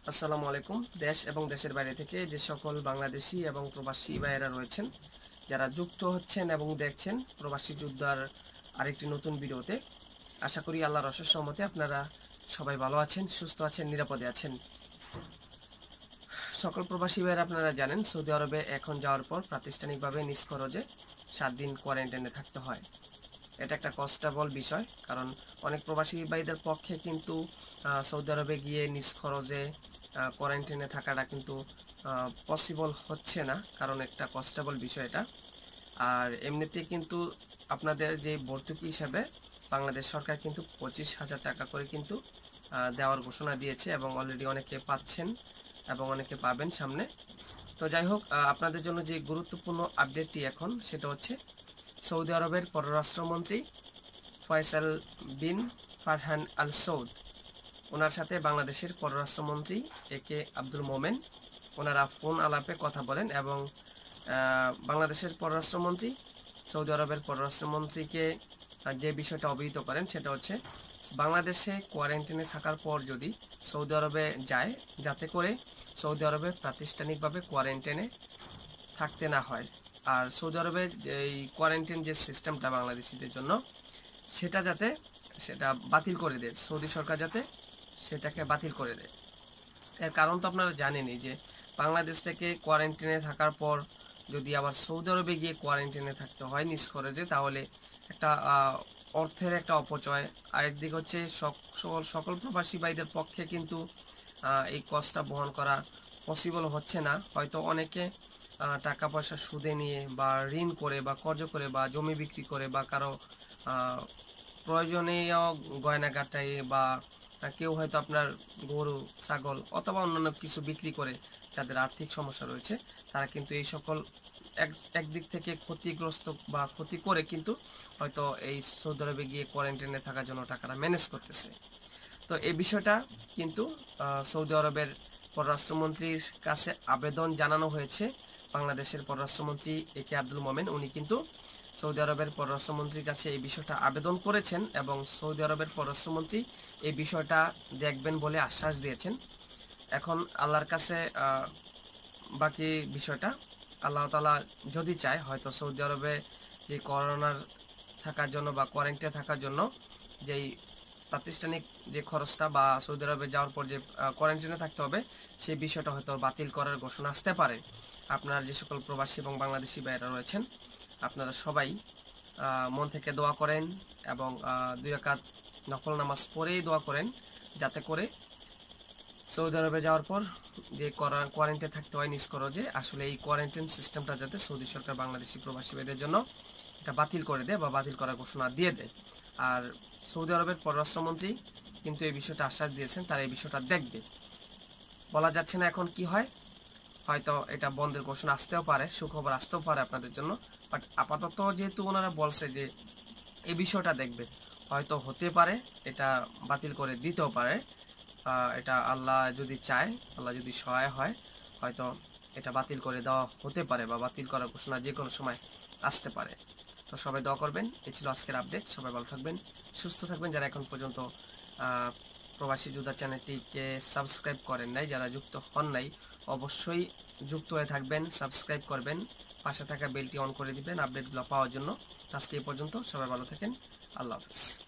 আসসালামু আলাইকুম। দেশ এবং দেশের বাইরে থেকে যে সকল বাংলাদেশি এবং প্রবাসী ভাইয়েরা রয়েছেন, যারা যুক্ত হচ্ছেন এবং দেখছেন প্রবাসী যোদ্ধার আরেকটি নতুন ভিডিওতে, আশা করি আল্লাহর অশেষ রহমতে আপনারা সবাই ভালো আছেন, সুস্থ আছেন, নিরাপদে আছেন। সকল প্রবাসী ভাইয়েরা আপনারা জানেন, সৌদি আরবে এখন যাওয়ার পর প্রাতিষ্ঠানিকভাবে নিজ খরচে 7 দিন কোয়ারেন্টাইনে থাকতে হয়। এটা একটা কষ্টবল বিষয়, কারণ অনেক প্রবাসী ভাইদের পক্ষে কিন্তু সৌদি আরবে গিয়ে নিজ খরচে কোয়ারেন্টাইনে থাকাটা কিন্তু পসিবল হচ্ছে না, কারণ একটা কষ্টবল বিষয় এটা। আর এমনিতে কিন্তু আপনাদের যে ভর্তুকি হিসাবে বাংলাদেশ সরকার কিন্তু 25,000 টাকা করে কিন্তু দেওয়ার ঘোষণা দিয়েছে, এবং অলরেডি অনেকে পাচ্ছেন এবং অনেকে পাবেন সামনে। তো যাই হোক, আপনাদের জন্য যে গুরুত্বপূর্ণ আপডেটটি এখন সেটা হচ্ছে, সৌদি আরবের পররাষ্ট্রমন্ত্রী ফয়সাল বিন ফারহান আল সৌদ, ওনার সাথে বাংলাদেশের পররাষ্ট্রমন্ত্রী একে আব্দুল মোমেন ওনারা ফোন আলাপে কথা বলেন, এবং বাংলাদেশের পররাষ্ট্রমন্ত্রী সৌদি আরবের পররাষ্ট্রমন্ত্রীকে যে বিষয়টা অবহিত করেন সেটা হচ্ছে, বাংলাদেশে কোয়ারেন্টাইনে থাকার পর যদি সৌদি আরবে যায়, যাতে করে সৌদি আরবে প্রাতিষ্ঠানিকভাবে কোয়ারেন্টাইনে থাকতে না হয়। আর সৌদি আরবের এই কোয়ারেন্টাইন যে সিস্টেমটা বাংলাদেশিদের জন্য, সেটা বাতিল করে দেয় সৌদি সরকার, যাতে সেটাকে বাতিল করে দেয়। এর কারণ তো আপনারা জানেনই যে বাংলাদেশ থেকে কোয়ারেন্টাইনে থাকার পর যদি আবার সৌদি আরবে গিয়ে কোয়ারেন্টাইনে থাকতে হয় নিজ খরচে, তাহলে একটা অর্থের একটা অপচয়। আরেকদিক হচ্ছে সকল প্রবাসী ভাইদের পক্ষে কিন্তু এই কষ্টটা বহন করা পসিবল হচ্ছে না। হয়তো অনেকে টাকা পয়সা সুদে নিয়ে বা ঋণ করে বা কর্জ করে বা জমি বিক্রি করে বা কারো প্রয়োজনীয় গয়নাগাটাই, বা কেউ হয়তো আপনার গরু ছাগল অথবা অন্যান্য কিছু বিক্রি করে, যাদের আর্থিক সমস্যা রয়েছে, তারা কিন্তু এই সকল একদিক থেকে ক্ষতিগ্রস্ত বা ক্ষতি করে কিন্তু হয়তো এই সৌদি আরবে গিয়ে কোয়ারেন্টাইনে থাকার জন্য টাকাটা ম্যানেজ করতেছে। তো এই বিষয়টা কিন্তু সৌদি আরবের পররাষ্ট্রমন্ত্রীর কাছে আবেদন জানানো হয়েছে। বাংলাদেশের পররাষ্ট্রমন্ত্রী একে আব্দুল মোমেন, উনি কিন্তু সৌদি আরবের পররাষ্ট্রমন্ত্রীর কাছে এই বিষয়টা আবেদন করেছেন, এবং সৌদি আরবের পররাষ্ট্রমন্ত্রী এই বিষয়টা দেখবেন বলে আশ্বাস দিয়েছেন। এখন আল্লাহর কাছে বাকি বিষয়টা, আল্লাহ তাআলা যদি চায়, হয়তো সৌদি আরবে যে করোনার থাকার জন্য বা কোয়ারেন্টাইনে থাকার জন্য যেই প্রাতিষ্ঠানিক যে খরচটা, বা সৌদি আরবে যাওয়ার পর যে কোয়ারেন্টাইনে থাকতে হবে, সেই বিষয়টা হয়তো বাতিল করার ঘোষণা আসতে পারে। আপনারা যে সকল প্রবাসী এবং বাংলাদেশি ভাইয়েরা রয়েছেন, আপনারা সবাই মন থেকে দোয়া করেন, এবং 2 রাকাত নফল নামাজ পড়েই দোয়া করেন, যাতে করে সৌদি আরবে যাওয়ার পর যে কোয়ারেন্টাইনে থাকতে হয় নিজ খরচে, আসলে এই কোয়ারেন্টাইন সিস্টেমটা যাতে সৌদি সরকার বাংলাদেশি প্রবাসী ভাইদের জন্য এটা বাতিল করে দেয় বা বাতিল করার ঘোষণা দিয়ে দেয়। আর সৌদি আরবের পররাষ্ট্রমন্ত্রী কিন্তু এই বিষয়টা আশ্বাস দিয়েছেন, তারা এই বিষয়টা দেখবে। বলা যাচ্ছে না এখন কি হয়, হয়তো এটা বন্ধের ঘোষণা আসতেও পারে, সুখবর আসতেও পারে আপনাদের জন্য। বাট আপাতত যেহেতু ওনারা বলছে যে এই বিষয়টা দেখবে, হয়তো হতে পারে এটা বাতিল করে দিতেও পারে। এটা আল্লাহ যদি চায়, আল্লাহ যদি সহায় হয়, হয়তো এটা বাতিল করে দেওয়া হতে পারে, বা বাতিল করার ঘোষণা যে কোনো সময় আসতে পারে। তো সবাই দোয়া করবেন। এই ছিল আজকের আপডেট। সবাই ভালো থাকবেন, সুস্থ থাকবেন। যারা এখন পর্যন্ত প্রবাসী যোদ্ধা চ্যানেলটিকে সাবস্ক্রাইব করেন নাই, যারা যুক্ত হন নাই, অবশ্যই যুক্ত হয়ে থাকবেন, সাবস্ক্রাইব করবেন, পাশে থাকা বেলটি অন করে দিবেন আপডেটগুলো পাওয়ার জন্য। আজকে এই পর্যন্ত, সবাই ভালো থাকেন। আল্লাহ হাফেজ।